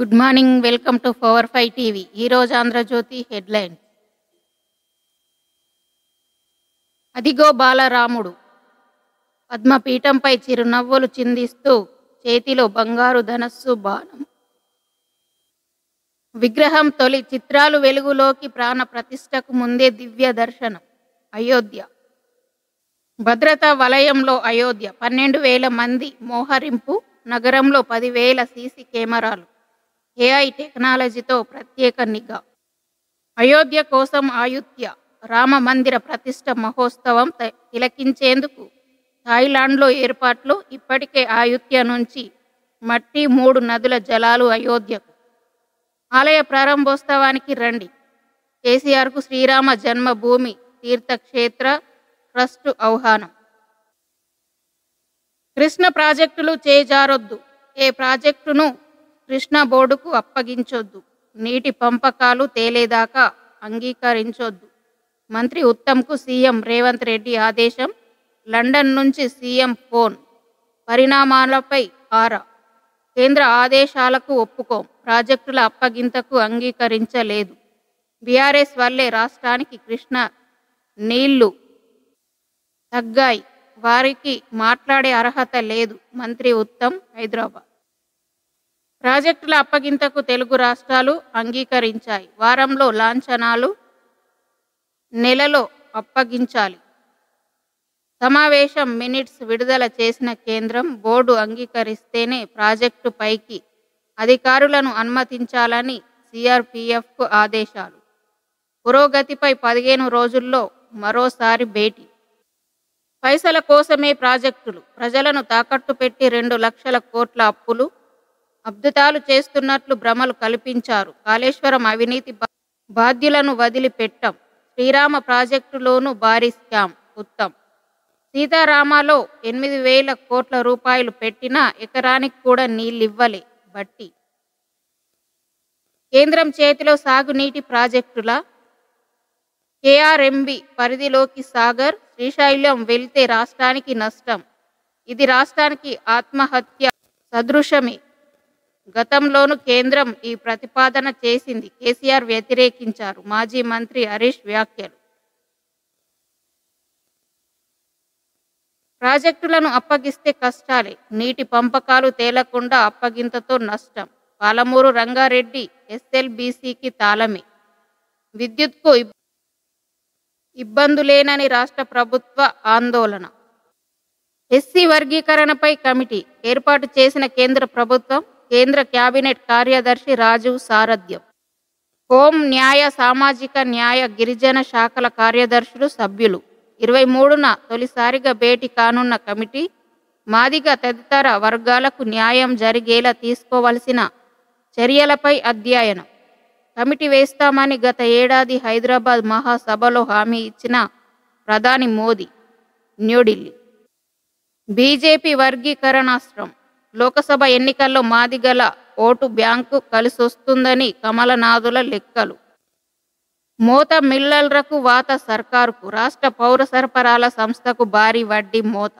Good morning. Welcome to power 5 TV. ఈరోజు Andhrajyothi headline. అదిగో బాలరాముడు పద్మపీఠంపై చిరునవ్వులు చిందిస్తూ చేతిలో బంగారు ధనస్సు బాణం. విగ్రహం తొలి చిత్రాలు వెలుగులోకి ప్రాణ ప్రతిష్టకు ముందే దివ్య దర్శనం. అయోధ్య భద్రతా వలయంలో అయోధ్య. 12,000 మంది మోహరింపు. నగరంలో 10,000 సీసీ కెమెరాలు. ఏఐ టెక్నాలజీతో ప్రత్యేక నిఘా. అయోధ్య కోసం ఆయుత్య రామ మందిర ప్రతిష్ట మహోత్సవం తిలకించేందుకు థాయిలాండ్లో ఏర్పాట్లు. ఇప్పటికే ఆయుత్య నుంచి మట్టి 3 నదుల జలాలు అయోధ్యకు. ఆలయ ప్రారంభోత్సవానికి రండి. కేసీఆర్కు శ్రీరామ జన్మభూమి తీర్థక్షేత్ర ట్రస్ట్ ఆహ్వానం. కృష్ణ ప్రాజెక్టులు చేజారొద్దు. ఏ ప్రాజెక్టును కృష్ణ బోర్డుకు అప్పగించొద్దు. నీటి పంపకాలు తేలేదాకా అంగీకరించొద్దు. మంత్రి ఉత్తమ్కు సీఎం రేవంత్ రెడ్డి ఆదేశం. లండన్ నుంచి సీఎం ఫోన్. పరిణామాలపై ఆరా. కేంద్ర ఆదేశాలకు ఒప్పుకోం. ప్రాజెక్టుల అప్పగింతకు అంగీకరించలేదు. బీఆర్ఎస్ వల్లే రాష్ట్రానికి కృష్ణ నీళ్లు తగ్గాయి. వారికి మాట్లాడే అర్హత లేదు. మంత్రి ఉత్తమ్ హైదరాబాద్. ప్రాజెక్టుల అప్పగింతకు తెలుగు రాష్ట్రాలు అంగీకరించాయి. వారంలో లాంఛనాలు, నెలలో అప్పగించాలి. సమావేశం మినిట్స్ విడుదల చేసిన కేంద్రం. బోర్డు అంగీకరిస్తేనే ప్రాజెక్టు పైకి అధికారులను అనుమతించాలని సిఆర్పిఎఫ్కు ఆదేశాలు. పురోగతిపై 15 రోజుల్లో మరోసారి భేటీ. పైసల కోసమే ప్రాజెక్టులు. ప్రజలను తాకట్టు పెట్టి 2 లక్షల కోట్ల అప్పులు, అద్భుతాలు చేస్తున్నట్లు భ్రమలు కల్పించారు. కాళేశ్వరం అవినీతి బాధ్యులను వదిలిపెట్టాం. శ్రీరామ ప్రాజెక్టులోనూ భారీ స్కామ్. ఉత్తమ్. సీతారామలో 8,000 కోట్ల రూపాయలు పెట్టినా ఎకరానికి కూడా నీళ్ళివ్వలే. బట్టి. కేంద్రం చేతిలో సాగునీటి ప్రాజెక్టుల కేఆర్ఎంబి పరిధిలోకి సాగర్, శ్రీశైలం వెళ్తే రాష్ట్రానికి నష్టం. ఇది రాష్ట్రానికి ఆత్మహత్య సదృశమే. గతంలోనూ కేంద్రం ఈ ప్రతిపాదన చేసింది. కేసీఆర్ వ్యతిరేకించారు. మాజీ మంత్రి హరీష్ వ్యాఖ్యలు. ప్రాజెక్టులను అప్పగిస్తే కష్టాలే. నీటి పంపకాలు తేలకుండా అప్పగింతతో నష్టం. పాలమూరు రంగారెడ్డి ఎస్ఎల్బీసీకి తాళమే. విద్యుత్కు ఇబ్బందులేనని రాష్ట్ర ప్రభుత్వ ఆందోళన. ఎస్సీ వర్గీకరణపై కమిటీ ఏర్పాటు చేసిన కేంద్ర ప్రభుత్వం. కేంద్ర కేబినెట్ కార్యదర్శి రాజీవ్ సారథ్యం. హోం, న్యాయ, సామాజిక న్యాయ, గిరిజన శాఖల కార్యదర్శులు సభ్యులు. 23న తొలిసారిగా భేటీ కానున్న కమిటీ. మాదిగ తదితర వర్గాలకు న్యాయం జరిగేలా తీసుకోవలసిన చర్యలపై అధ్యయనం. కమిటీ వేస్తామని గత ఏడాది హైదరాబాద్ మహాసభలో హామీ ఇచ్చిన ప్రధాని మోదీ. న్యూఢిల్లీ. బీజేపీ వర్గీకరణాస్త్రం. లోకసభ ఎన్నికల్లో మాదిగల ఓటు బ్యాంకు కలిసొస్తుందని కమలనాథుల లెక్కలు. మోత మిల్లర్లకు వాత సర్కారుకు. రాష్ట్ర పౌర సరఫరాల సంస్థకు భారీ వడ్డీ మోత.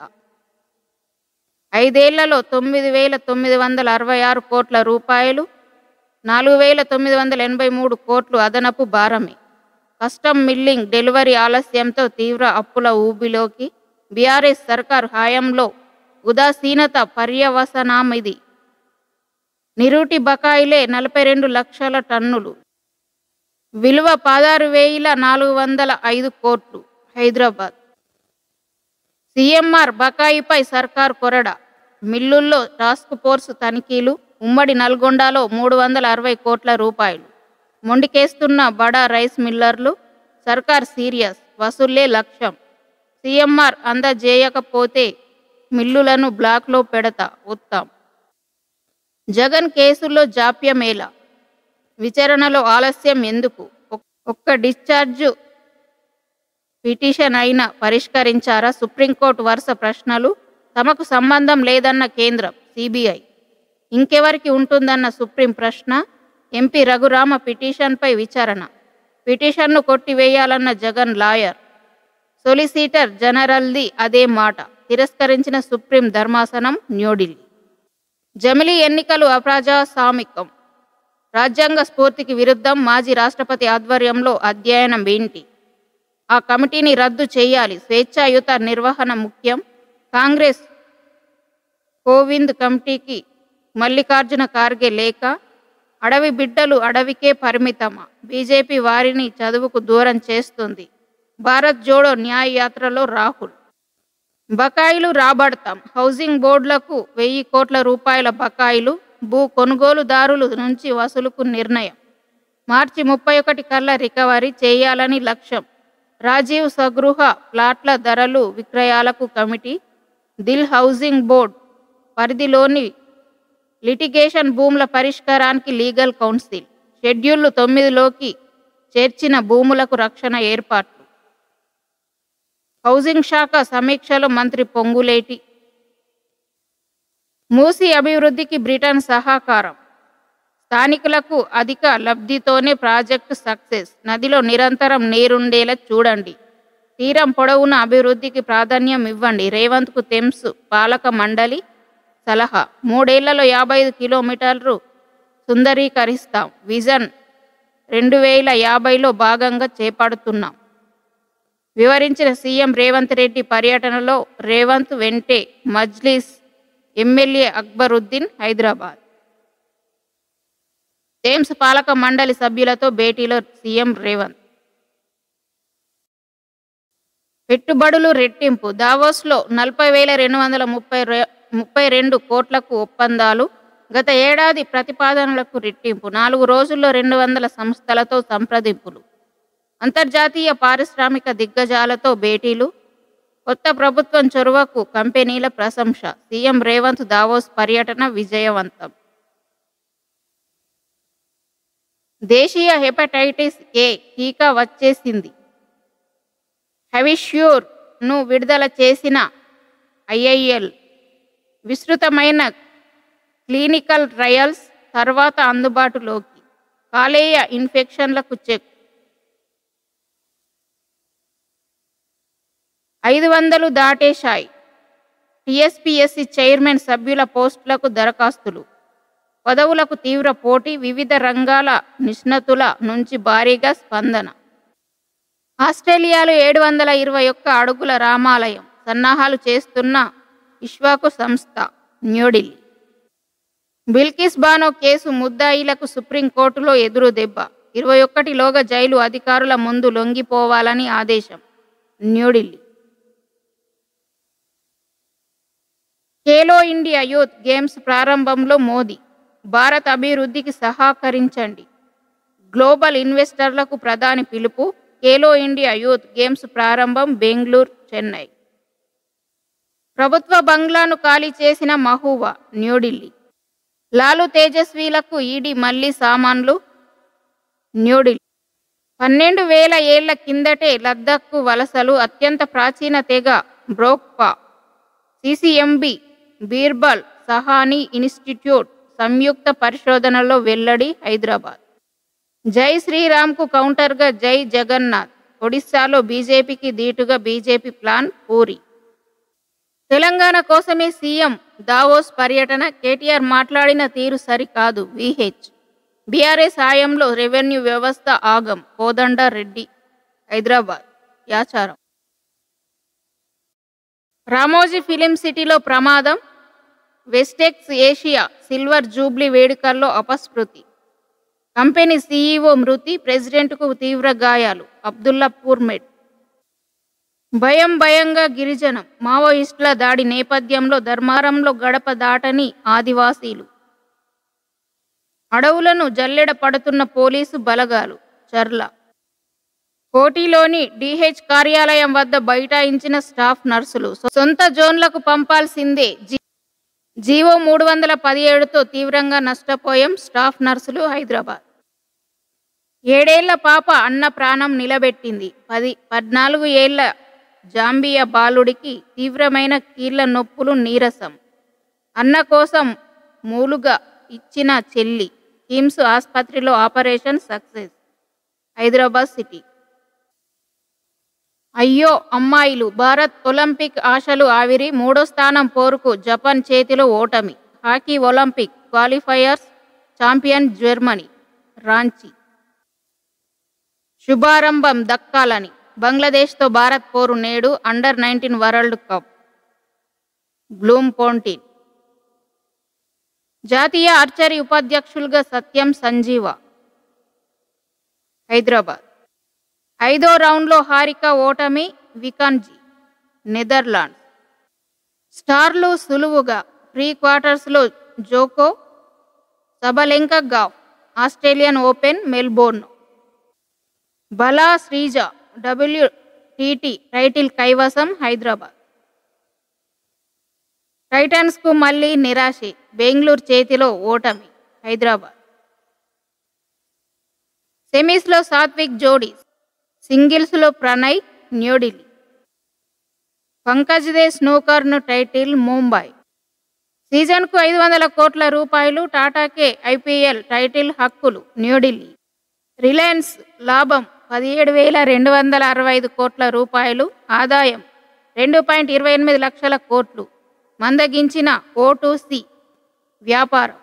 5 ఏళ్లలో 9,966 కోట్ల రూపాయలు. 4,983 కోట్లు అదనపు భారమే. కస్టమ్ మిల్లింగ్ డెలివరీ ఆలస్యంతో తీవ్ర అప్పుల ఊబిలోకి. బీఆర్ఎస్ సర్కారు హయాంలో ఉదాసీనత పర్యవసానమిది. నిరుటి బకాయిలే 42 లక్షల టన్నులు. విలువ 16,405 కోట్లు. హైదరాబాద్. సీఎంఆర్ బకాయిపై సర్కారు కొరడ. మిల్లుల్లో టాస్క్ ఫోర్స్ తనిఖీలు. ఉమ్మడి నల్గొండలో 360 కోట్ల రూపాయలు మొండికేస్తున్న బడా రైస్ మిల్లర్లు. సర్కార్ సీరియస్. వసూళ్లే లక్ష్యం. సీఎంఆర్ అందజేయకపోతే మిల్లులను బ్లాక్లో పెడతా. ఉత్తమ్. జగన్ కేసుల్లో జాప్యమేలా? విచారణలో ఆలస్యం ఎందుకు? ఒక్క డిశ్చార్జ్ పిటిషన్ అయినా పరిష్కరించారా? సుప్రీంకోర్టు వరుస ప్రశ్నలు. తమకు సంబంధం లేదన్న కేంద్రం. సిబిఐ ఇంకెవరికి ఉంటుందన్న సుప్రీం ప్రశ్న. ఎంపీ రఘురామ పిటిషన్పై విచారణ. పిటిషన్ను కొట్టివేయాలన్న జగన్ లాయర్. సొలిసిటర్ జనరల్ది అదే మాట. తిరస్కరించిన సుప్రీం ధర్మాసనం. న్యూఢిల్లీ. జమిలీ ఎన్నికలు అప్రజాస్వామికం. రాజ్యాంగ స్ఫూర్తికి విరుద్ధం. మాజీ రాష్ట్రపతి ఆధ్వర్యంలో అధ్యయనం ఏంటి? ఆ కమిటీని రద్దు చేయాలి. స్వేచ్ఛాయుత నిర్వహణ ముఖ్యం. కాంగ్రెస్ కోవింద్ కమిటీకి మల్లికార్జున ఖార్గే లేఖ. అడవి బిడ్డలు అడవికే పరిమితమా? బీజేపీ వారిని చదువుకు దూరం చేస్తుంది. భారత్ జోడో న్యాయ యాత్రలో రాహుల్. బకాయిలు రాబడతాం. హౌసింగ్ బోర్డులకు 1000 కోట్ల రూపాయల బకాయిలు భూ కొనుగోలుదారుల నుంచి వసూలుకు నిర్ణయం. మార్చి 31 కల్లా రికవరీ చేయాలని లక్ష్యం. రాజీవ్ స్వగృహ ప్లాట్ల ధరలు విక్రయాలకు కమిటీ. దిల్ హౌసింగ్ బోర్డ్ పరిధిలోని లిటిగేషన్ భూముల పరిష్కారానికి లీగల్ కౌన్సిల్. షెడ్యూల్ 9లోకి చేర్చిన భూములకు రక్షణ ఏర్పాట్లు. హౌసింగ్ శాఖ సమీక్షలో మంత్రి పొంగులేటి. మూసీ అభివృద్ధికి బ్రిటన్ సహకారం. స్థానికులకు అధిక లబ్ధితోనే ప్రాజెక్టు సక్సెస్. నదిలో నిరంతరం నీరుండేలా చూడండి. తీరం పొడవున అభివృద్ధికి ప్రాధాన్యం ఇవ్వండి. రేవంత్కు థెమ్స్ పాలక మండలి సలహా. 3 ఏళ్లలో 55 కిలోమీటర్లు సుందరీకరిస్తాం. విజన్ 2050లో భాగంగా చేపడుతున్నాం. వివరించిన సీఎం రేవంత్ రెడ్డి. పర్యటనలో రేవంత్ వెంటే మజ్లిస్ ఎమ్మెల్యే అక్బరుద్దీన్ హైదరాబాద్. థెమ్స్ పాలక మండలి సభ్యులతో భేటీలో సీఎం రేవంత్. పెట్టుబడులు రెట్టింపు. దావోస్లో 40,232 కోట్లకు ఒప్పందాలు. గత ఏడాది ప్రతిపాదనలకు రెట్టింపు. 4 రోజుల్లో 200 సంస్థలతో సంప్రదింపులు. అంతర్జాతీయ పారిశ్రామిక దిగ్గజాలతో భేటీలు. కొత్త ప్రభుత్వం చొరవకు కంపెనీల ప్రశంస. సీఎం రేవంత్ దావోస్ పర్యటన విజయవంతం. దేశీయ హెపటైటిస్ ఏ టీకా వచ్చేసింది. హెవిష్యూర్ను విడుదల చేసిన ఐఐఎల్. విస్తృతమైన క్లినికల్ ట్రయల్స్ తర్వాత అందుబాటులోకి. కాలేయ ఇన్ఫెక్షన్లకు చెక్. 500 దాటేశాయి. టీఎస్పీఎస్సీ చైర్మన్ సభ్యుల పోస్టులకు దరఖాస్తులు. పదవులకు తీవ్ర పోటీ. వివిధ రంగాల నిష్ణాతుల నుంచి భారీగా స్పందన. ఆస్ట్రేలియాలో 721 అడుగుల రామాలయం సన్నాహాలు చేస్తున్న ఇష్వాకు సంస్థ. న్యూఢిల్లీ. బిల్కిస్ బానో కేసు ముద్దాయిలకు సుప్రీంకోర్టులో ఎదురు దెబ్బ. 21లోగా జైలు అధికారుల ముందు లొంగిపోవాలని ఆదేశం. న్యూఢిల్లీ. ఖేలో ఇండియా యూత్ గేమ్స్ ప్రారంభంలో మోదీ. భారత్ అభివృద్ధికి సహకరించండి. గ్లోబల్ ఇన్వెస్టర్లకు ప్రధాని పిలుపు. ఖేలో ఇండియా యూత్ గేమ్స్ ప్రారంభం. బెంగళూరు, చెన్నై. ప్రభుత్వ బంగ్లాను ఖాళీ చేసిన మహూవా. న్యూఢిల్లీ. లాలు తేజస్వీలకు ఈడీ మళ్లీ సామాన్లు. న్యూఢిల్లీ. 12,000 ఏళ్ల కిందటే లద్దాఖ్కు వలసలు. అత్యంత ప్రాచీన తెగ బ్రోక్పా. సిసిఎంబి బీర్బల్ సహానీ ఇన్స్టిట్యూట్ సంయుక్త పరిశోధనలో వెల్లడి. హైదరాబాద్. జై శ్రీరామ్కు కౌంటర్గా జై జగన్నాథ్. ఒడిశాలో బీజేపీకి ధీటుగా బీజేపీ ప్లాన్. పూరి. తెలంగాణ కోసమే సీఎం దావోస్ పర్యటన. కేటీఆర్ మాట్లాడిన తీరు సరికాదు. విహెచ్. బీఆర్ఎస్ హయాంలో రెవెన్యూ వ్యవస్థ ఆగం. కోదండ రెడ్డి. హైదరాబాద్. యాచారం. రామోజీ ఫిలిం సిటీలో ప్రమాదం. వెస్టెక్స్ ఏషియా సిల్వర్ జూబ్లీ వేడుకల్లో అపస్మృతి. కంపెనీ సీఈఓ మృతి. ప్రెసిడెంట్కు తీవ్ర గాయాలు. అబ్దుల్లాపూర్ మెడ్. భయంగా గిరిజనం. మావోయిస్టుల దాడి నేపథ్యంలో ధర్మారంలో గడప దాటని ఆదివాసీలు. అడవులను జల్లెడ పడుతున్న పోలీసు బలగాలు. చర్ల. కోటిలోని డీహెచ్ కార్యాలయం వద్ద బైఠాయించిన స్టాఫ్ నర్సులు. సొంత జోన్లకు పంపాల్సిందే. జీవో 317తో తీవ్రంగా నష్టపోయాం. స్టాఫ్ నర్సులు. హైదరాబాద్. 7 ఏళ్ల పాప అన్న ప్రాణం నిలబెట్టింది. 14 ఏళ్ల జాంబియా బాలుడికి తీవ్రమైన కీళ్ల నొప్పులు, నీరసం. అన్న కోసం మూలుగా ఇచ్చిన చెల్లి. కిమ్స్ ఆసుపత్రిలో ఆపరేషన్ సక్సెస్. హైదరాబాద్ సిటీ. అయ్యో అమ్మాయిలు. భారత్ ఒలింపిక్ ఆశలు ఆవిరి. 3వ స్థానం పోరుకు జపాన్ చేతిలో ఓటమి. Hockey Olympic qualifiers champion Germany. Ranchi. శుభారంభం దక్కాలని బంగ్లాదేశ్తో భారత్ పోరు నేడు అండర్-19 వరల్డ్ కప్. బ్లూమ్ఫోంటైన్. జాతీయ ఆర్చరీ ఉపాధ్యక్షులుగా సత్యం సంజీవ. హైదరాబాద్. 5వ రౌండ్లో హారిక ఓటమి వికన్జీ. నెదర్లాండ్స్. స్టార్లు సులువుగా ప్రీ క్వార్టర్స్లో Joko Sabalenka Gauff. Australian Open Melbourne. బలా శ్రీజ WTT టైటిల్ కైవసం హైదరాబాద్. టైటన్స్కు మళ్లీ నిరాశే బెంగళూరు చేతిలో ఓటమి హైదరాబాద్. సెమీస్లో సాత్విక్ జోడీ సింగిల్స్లో ప్రణయ్ న్యూఢిల్లీ. పంకజ్ దే స్నూకర్ను టైటిల్ ముంబై. సీజన్కు 500 కోట్ల రూపాయలు టాటాకే IPL టైటిల్ హక్కులు న్యూఢిల్లీ. రిలయన్స్ లాభం 17,265 కోట్ల రూపాయలు. ఆదాయం 2.28 లక్షల కోట్లు. మందగించిన O2C వ్యాపారం.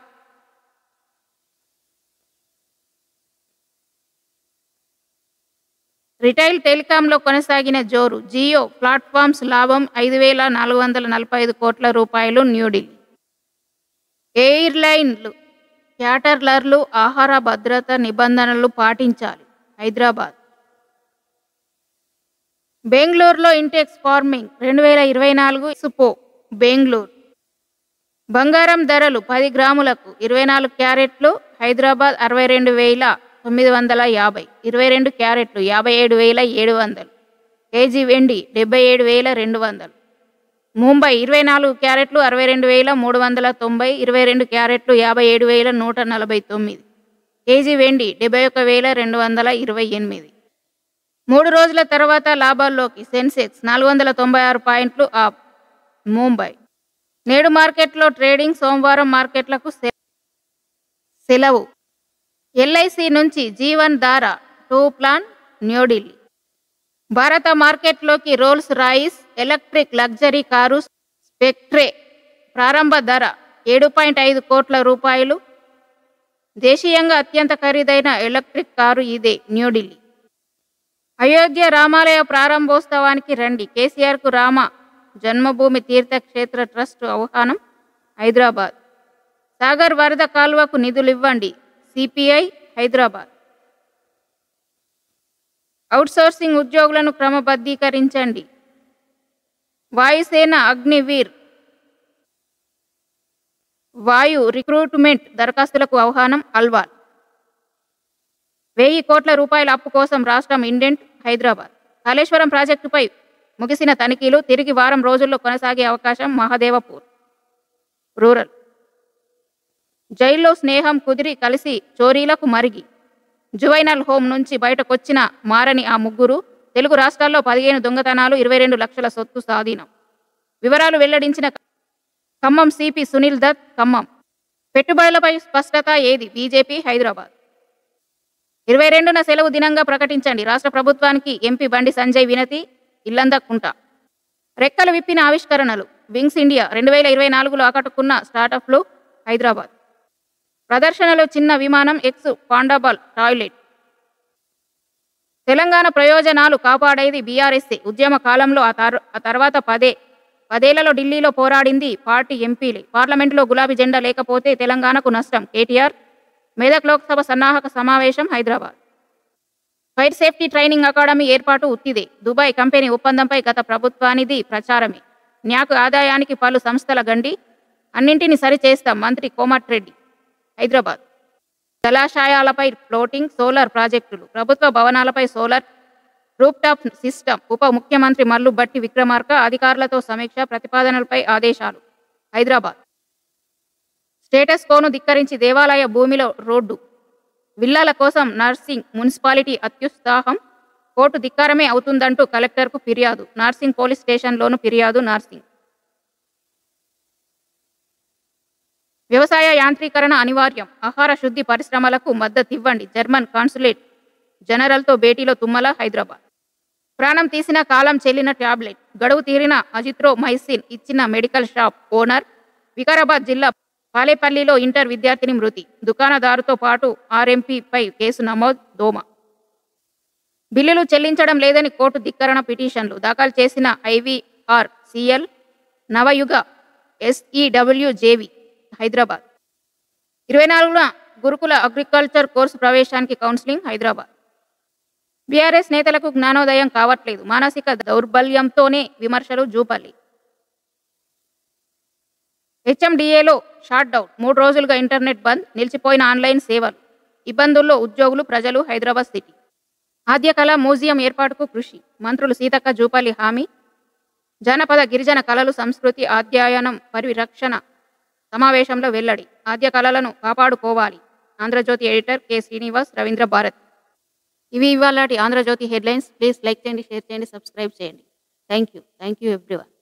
రిటైల్ టెలికాంలో కొనసాగిన జోరు. జియో ప్లాట్ఫామ్స్ లాభం 5,445 కోట్ల రూపాయలు న్యూఢిల్లీ. ఎయిర్లైన్లు క్యాటర్లర్లు ఆహార భద్రత నిబంధనలు పాటించాలి హైదరాబాద్. బెంగళూరులో ఇంటెక్స్ ఫార్మింగ్ 2024 ఎక్స్పో బెంగళూరు. బంగారం ధరలు 10 గ్రాములకు 24 క్యారెట్లు హైదరాబాద్ 62,950. 22 క్యారెట్లు 57,700. కేజీ వెండి 77,200. ముంబై 24 క్యారెట్లు 62,390. 22 క్యారెట్లు 57,149. కేజీ వెండి 71,228. 3 రోజుల తర్వాత లాభాల్లోకి. సెన్సెక్స్ 496 పాయింట్లు అప్. ముంబై. నేడు మార్కెట్లో ట్రేడింగ్. సోమవారం మార్కెట్లకు సెలవు. LIC నుంచి జీవన్ ధార 2 ప్లాన్ న్యూఢిల్లీ. భారత మార్కెట్లోకి Rolls Royce electric luxury car Spectre ప్రారంభ ధర 7.5 కోట్ల రూపాయలు. దేశీయంగా అత్యంత ఖరీదైన ఎలక్ట్రిక్ కారు ఇదే న్యూఢిల్లీ. అయోధ్య రామాలయ ప్రారంభోత్సవానికి రండి. కేసీఆర్కు రామ జన్మభూమి తీర్థక్షేత్ర ట్రస్ట్ ఆహ్వానం హైదరాబాద్. సాగర్ వరద కాలువకు నిధులివ్వండి CPI హైదరాబాద్. అవుట్సోర్సింగ్ ఉద్యోగులను క్రమబద్ధీకరించండి. వాయుసేన అగ్నివీర్ వాయు రిక్రూట్మెంట్ దరఖాస్తులకు ఆహ్వానం అల్వాల్. 1000 కోట్ల రూపాయల అప్పు కోసం రాష్ట్రం ఇండెంట్ హైదరాబాద్. కాళేశ్వరం ప్రాజెక్టుపై ముగిసిన తనిఖీలు. తిరిగి వారం రోజుల్లో కొనసాగే అవకాశం మహదేవపూర్. రూరల్. జైల్లో స్నేహం కుదిరి కలిసి చోరీలకు మరిగి జువైనల్ హోం నుంచి బయటకొచ్చిన మారని ఆ ముగ్గురు. తెలుగు రాష్ట్రాల్లో 15 దొంగతనాలు, 22 లక్షల సొత్తు స్వాధీనం. వివరాలు వెల్లడించిన ఖమ్మం సిపి సునీల్ దత్. ఖమ్మం. పెట్టుబడులపై స్పష్టత ఏది? బీజేపీ హైదరాబాద్. 22న సెలవు దినంగా ప్రకటించండి. రాష్ట్ర ప్రభుత్వానికి ఎంపీ బండి సంజయ్ వినతి. ఇల్లందకుంట. రెక్కలు విప్పిన ఆవిష్కరణలు. వింగ్స్ ఇండియా 2024లో ఆకట్టుకున్న స్టార్టప్లు హైదరాబాద్. ప్రదర్శనలో చిన్న విమానం ఎక్స్పాండబుల్ టాయిలెట్. తెలంగాణ ప్రయోజనాలు కాపాడేది బీఆర్ఎస్ఏ. ఉద్యమ కాలంలో ఆ తర్వాత 10 ఏళ్లలో ఢిల్లీలో పోరాడింది పార్టీ ఎంపీలే. పార్లమెంటులో గులాబీ జెండా లేకపోతే తెలంగాణకు నష్టం. కేటీఆర్. మెదక్ లోక్సభ సన్నాహక సమావేశం Hyderabad. Fire safety training academy ఏర్పాటు ఉత్తిదే. దుబాయ్ కంపెనీ ఒప్పందంపై గత ప్రభుత్వానిది ప్రచారమే. న్యాకు ఆదాయానికి పలు సంస్థల గండి. అన్నింటినీ సరిచేస్తాం మంత్రి కోమటిరెడ్డి. హైదరాబాద్. జలాశయాలపై ఫ్లోటింగ్ సోలార్ ప్రాజెక్టులు. ప్రభుత్వ భవనాలపై సోలార్ రూఫ్టాప్ సిస్టమ్. ఉప ముఖ్యమంత్రి మల్లు భట్టి విక్రమార్క అధికారులతో సమీక్ష. ప్రతిపాదనలపై ఆదేశాలు హైదరాబాద్. స్టేటస్ కోను ధిక్కరించి దేవాలయ భూమిలో రోడ్డు. విల్లాల కోసం నర్సింగ్ మున్సిపాలిటీ అత్యుత్సాహం. కోర్టు ధిక్కారమే అవుతుందంటూ కలెక్టర్కు ఫిర్యాదు. నార్సింగ్ పోలీస్ స్టేషన్లోనూ ఫిర్యాదు. నార్సింగ్. వ్యవసాయ యాంత్రీకరణ అనివార్యం. ఆహార శుద్ధి పరిశ్రమలకు మద్దతివ్వండి. జర్మన్ కాన్సులేట్ జనరల్తో భేటీలో తుమ్మల. హైదరాబాద్. ప్రాణం తీసిన కాలం చెల్లిన ట్యాబ్లెట్. గడువు తీరిన అజిత్రోమైసిన్ ఇచ్చిన మెడికల్ షాప్ ఓనర్. వికారాబాద్ జిల్లా పాలేపల్లిలో ఇంటర్ విద్యార్థిని మృతి. దుకాణదారుతో పాటు ఆర్ఎంపీపై కేసు నమోదు. దోమ. బిల్లులు చెల్లించడం లేదని కోర్టు ధిక్కరణ పిటిషన్లు దాఖలు చేసిన ఐవీఆర్సీఎల్, నవయుగ, ఎస్ఈడబ్ల్యూజేవి హైదరాబాద్. 24న గురుకుల అగ్రికల్చర్ కోర్సు ప్రవేశానికి కౌన్సిలింగ్ హైదరాబాద్. బీఆర్ఎస్ నేతలకు జ్ఞానోదయం కావట్లేదు. మానసిక దౌర్బల్యంతోనే విమర్శలు. జూపల్లి. హెచ్ఎండిఏలో shot down. 3 రోజులుగా ఇంటర్నెట్ బంద్. నిలిచిపోయిన ఆన్లైన్ సేవలు. ఇబ్బందుల్లో ఉద్యోగులు, ప్రజలు. హైదరాబాద్ సిటీ. ఆద్యకళ మ్యూజియం ఏర్పాటుకు కృషి. మంత్రులు సీతక్క, జూపల్లి హామీ. జానపద గిరిజన కళలు, సంస్కృతి అధ్యయనం, పరిరక్షణ సమావేశంలో వెల్లడి. ఆద్య కళలను కాపాడుకోవాలి. Andhrajyothi editor K Srinivas, Ravindra Bharathi. ఇవి ఇవాళటి ఆంధ్రజ్యోతి హెడ్లైన్స్. ప్లీజ్ లైక్ చేయండి, షేర్ చేయండి, సబ్స్క్రైబ్ చేయండి. Thank you everyone.